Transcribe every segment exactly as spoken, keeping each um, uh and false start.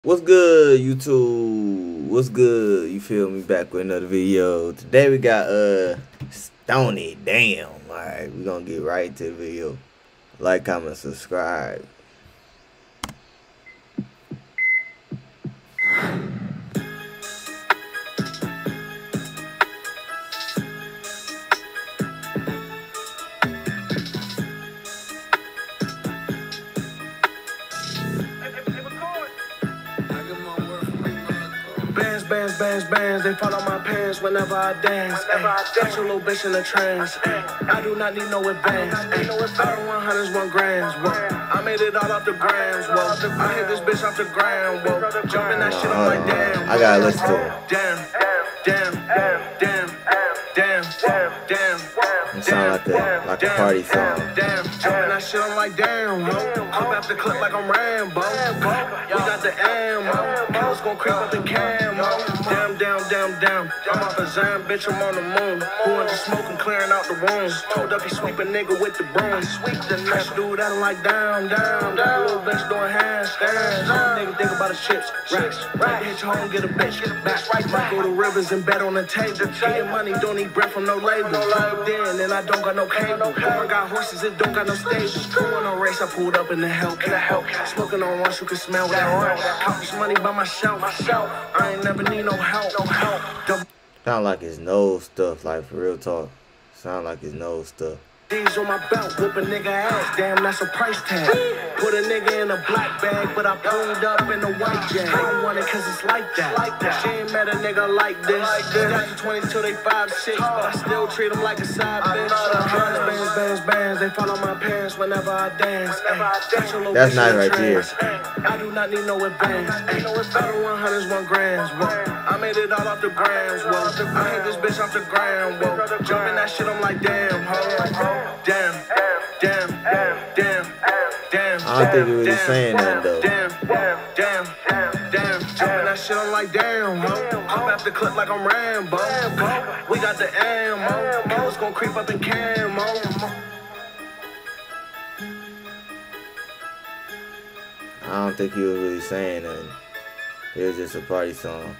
What's good, YouTube? What's good? You feel me? Back with another video. Today we got uh Stoney. Damn. Alright, we gonna get right to the video. Like, comment, subscribe. Bands, bands, bands, bands, they fall on my pants whenever I dance. Got your little bitch in a trance. I do not need no advance. I don't want hundreds, one grams. Whoa. I made it all off the grams. Whoa. I hit this bitch off the ground. Whoa. Jumping that shit, I'm like, damn. I gotta listen to it. Damn, damn, damn, damn, damn, damn. It sound like a, like a party song. Damn, jumping that shit, I'm like, damn. Up after clip like I'm Rambo. We got the ammo. Killers gon' creep up the camo. Damn, damn, damn, damn. I'm off a Zion, bitch, I'm on the moon. Who want to smoke and clearing out the rooms? Told up he sweep a nigga with the broom. Sweep the next dude, I'm like, down, down, down. Little bitch doing handstands. Nigga think about the chips, racks. Right to hit your home, get a bitch back. Might go to Rivers and bet on the table. Getting money, don't need bread from no label. Plugged in and I don't got no cable. I got horses, it don't got no stables. Going on race, I pulled up in the Hellcat. Smoking on rush, you can smell that. Count this money by myself. I ain't never need no help. No help. Sound like his nose stuff, like for real talk. Sound like his nose stuff. D's on my belt, whoop a nigga ass, damn, that's a price tag. Put a nigga in a black bag, but I pulled up in a white jag. I want it cause it's like that. She ain't met a nigga like this. Got the twenties till they five six, but I still treat them like a side bitch. Bands, bands, bands, bands, they fall on my pants whenever I dance. That's nice right there. I do not need no advance. I don't want hundreds, one grams. I made it all off the grams. I hit this bitch off the ground. Jumping that shit, I'm like, damn, ho. Damn, damn, damn, damn. I don't think he was saying that though. Damn, damn, damn. Jumping that shit, I'm like, damn, ho. Up after clip like I'm Rambo. We got the ammo. Killers gon' creep up in camo. I don't think he was really saying that. It was just a party song.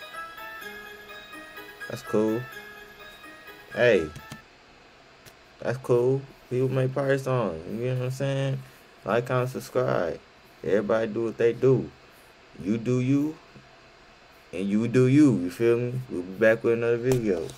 That's cool. Hey. That's cool. People make party songs. You know what I'm saying? Like, comment, subscribe. Everybody do what they do. You do you. And you do you. You feel me? We'll be back with another video.